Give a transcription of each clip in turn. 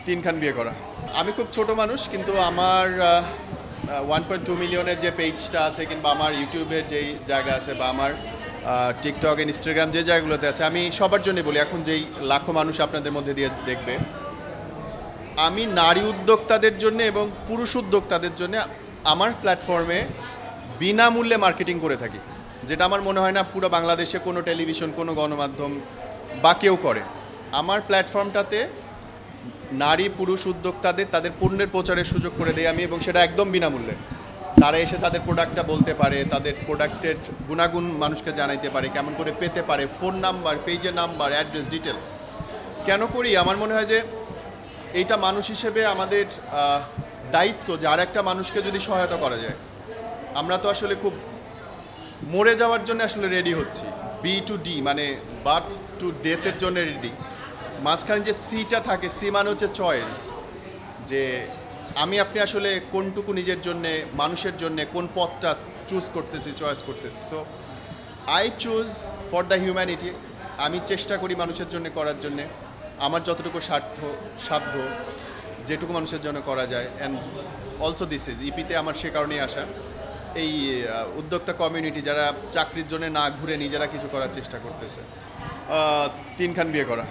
তিনখান বিয়ে করা। আমি খুব ছোট মানুষ, কিন্তু আমার 1.2 মিলিয়নের যে পেজটা আছে, কিংবা আমার ইউটিউবের যেই জায়গা আছে, বা আমার টিকটক ইনস্টাগ্রাম যে জায়গাগুলোতে আছে, আমি সবার জন্য বলি, এখন যেই লাখো মানুষ আপনাদের মধ্যে দিয়ে দেখবে, আমি নারী উদ্যোক্তাদের জন্য এবং পুরুষ উদ্যোক্তাদের জন্য আমার প্ল্যাটফর্মে বিনামূল্যে মার্কেটিং করে থাকি, যেটা আমার মনে হয় না পুরো বাংলাদেশে কোনো টেলিভিশন, কোনো গণমাধ্যম বা কেউ করে। আমার প্ল্যাটফর্মটাতে নারী পুরুষ উদ্যোক্তাদের তাদের পণ্যের প্রচারের সুযোগ করে দেই আমি, এবং সেটা একদম বিনামূল্যে। তারা এসে তাদের প্রোডাক্টটা বলতে পারে, তাদের প্রোডাক্টের গুণাগুণ মানুষকে জানাইতে পারে, কেমন করে পেতে পারে, ফোন নাম্বার, পেজের নাম্বার, অ্যাড্রেস, ডিটেলস। কেন করি? আমার মনে হয় যে এইটা মানুষ হিসেবে আমাদের দায়িত্ব যে আর একটা মানুষকে যদি সহায়তা করা যায়। আমরা তো আসলে খুব মরে যাওয়ার জন্য আসলে রেডি হচ্ছি, বি টু ডি মানে বার্থ টু ডেথের জন্য রেডি। মাঝখানে যে সিটা থাকে, সি মানে হচ্ছে চয়েস, যে আপনি আসলে কোনটুকু নিজের জন্যে, মানুষের জন্যে কোন পথটা চুজ করতেছি, চয়েস করতেছি। So I choose for the humanity. আমি চেষ্টা করি মানুষের জন্য করার জন্যে, আমার যতটুকু সাধ্য যেটুকু মানুষের জন্য করা যায়। অ্যান্ড অলসো দিস ইজ ইপিতে আমার সে কারণেই আসা, এই উদ্যোক্তা কমিউনিটি যারা চাকরির জন্য না ঘুরে নিজেরা কিছু করার চেষ্টা করতেছে। তিনখান বিয়ে করা।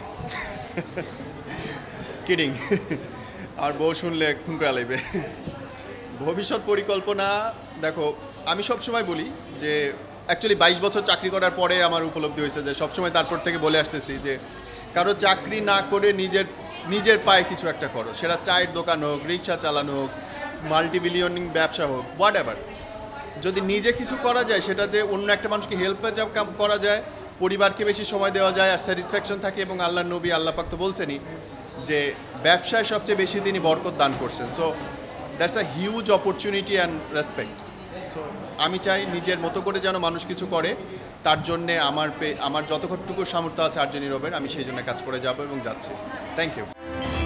কিডিং। আর বউ শুনলে খুন করে লাইবে। ভবিষ্যৎ পরিকল্পনা, দেখো, আমি সবসময় বলি যে অ্যাকচুয়ালি 22 বছর চাকরি করার পরে আমার উপলব্ধি হয়েছে যে সবসময় তারপর থেকে বলে আসতেছি যে কারো চাকরি না করে নিজের পায়ে কিছু একটা করো। সেটা চায়ের দোকান হোক, রিক্সা চালানো হোক, মাল্টিবিলিয়নিং ব্যবসা হোক, হোয়াট এভার। যদি নিজে কিছু করা যায়, সেটাতে অন্য একটা মানুষকে হেল্প করা যায়, পরিবারকে বেশি সময় দেওয়া যায়, আর স্যাটিসফ্যাকশন থাকে। এবং আল্লাহর নবী আল্লাহ পাক তো বলছেনই যে ব্যবসায় সবচেয়ে বেশি তিনি বরকত দান করছেন। So that's a huge opportunity and respect. So আমি চাই নিজের মতো করে যেন মানুষ কিছু করে, তার জন্যে আমার যতটুকু সামর্থ্য আছে আর্জেনি রবের, আমি সেই জন্য কাজ করে যাব এবং যাচ্ছি। Thank you.